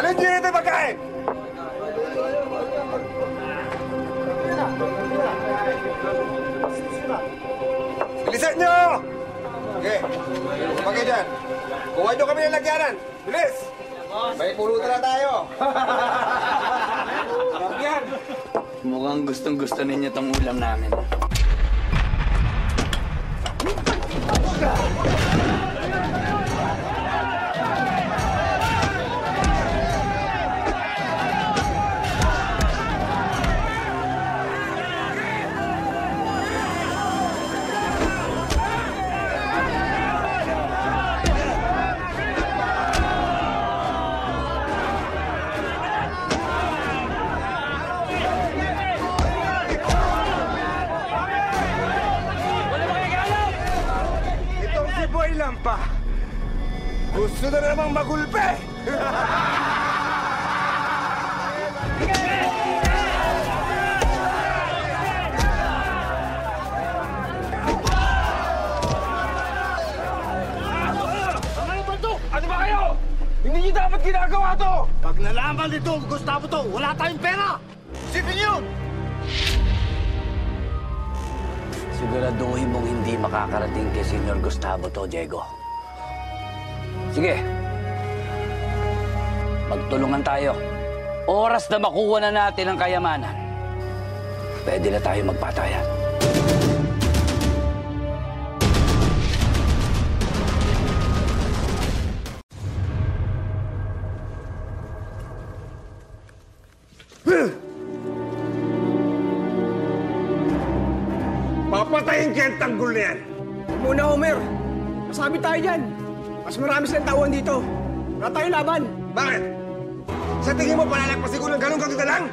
Dalhin niyo rito yung pagkain! Bilisan niyo! Okay. Kumagay dyan. Kuha niyo kami ng lagyanan. Bilis! May pulutan na tayo. Lagyan! Mukhang gustong-gusto ninyo tong ulam namin. Pa. Gusto na namang magulpe! Ano ba kayo? Hindi niyo dapat ginagawa to! Pag nalaman nito, Gustavo to, wala tayong pera! Sipin niyo! Siguraduhin mong hindi makakarating kay Senyor Gustavo to, Diego. Sige. Magtulungan tayo. Oras na makuha na natin ang kayamanan. Pwede na tayo magpatayan. Papatayin kayo ang tanggol na yan! Muna, Homer. Masabi tayo dyan. Mas marami silang tauhan dito. Wala tayong laban. Bakit? Sa tingin mo palalagpasin ko ng ganun kaganda lang?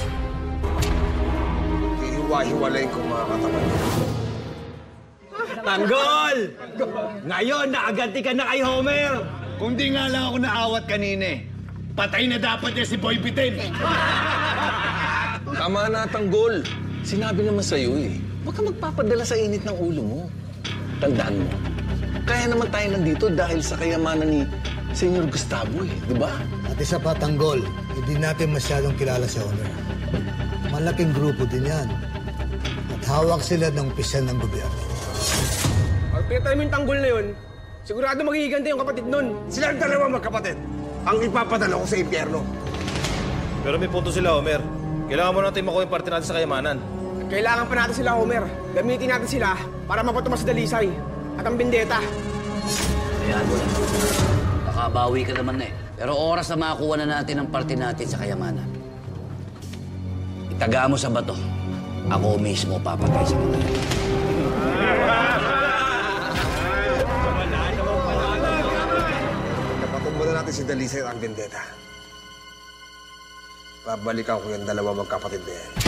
Hiwa-hiwalayin ko mga katawan. Tanggol! Ngayon, nakaganti ka na kay Homer! Kung di nga lang ako naawat kanina, patay na dapat niya si Boy Pitin. Tama na, Tanggol. Sinabi naman sa'yo eh. Huwag ka magpapadala sa init ng ulo mo. Tandaan mo, kaya naman tayo nandito dahil sa kayamanan ni Senyor Gustavo eh, di ba? At isa pa, Tanggol, hindi natin masyadong kilala si Homer. Malaking grupo din yan. At hawak sila ng opisyal ng gobyerno. Pag pinatay mo yung tanggol na yun, sigurado magigiganti yung kapatid nun. Silang dalawa magkapatid. Ang ipapadala ko sa impyerno. Pero may punto sila, Homer. Kailangan mo natin makuha yung parte natin sa kayamanan. Kailangan pa natin sila, Homer. Gamitin natin sila para mapatumas sa dalisay. At ang bendeta. Ayan mo lang. Nakabawi ka naman na eh. Pero oras na makakuha na natin ang parte natin sa kayamanan. Itaga mo sa bato. Ako mismo papatay sa mga ito. Kapatumba na natin si Dalisay at ang bendeta. Babalikan ko yung dalawa magkapatid na yan.